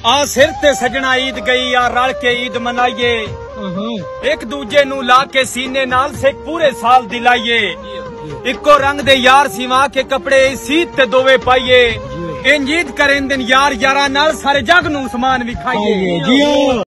आ सिर ते सजना ईद गई आ रल के ईद मनाइए एक दूजे नू ला के सीने नाल सिख पूरे साल दिलाइए इको रंग दे यार सिवा के कपड़े सीत ते दोवे पाइए इंज ईद करें दिन यार यारा नाल सारे जग नू समान विखाइए।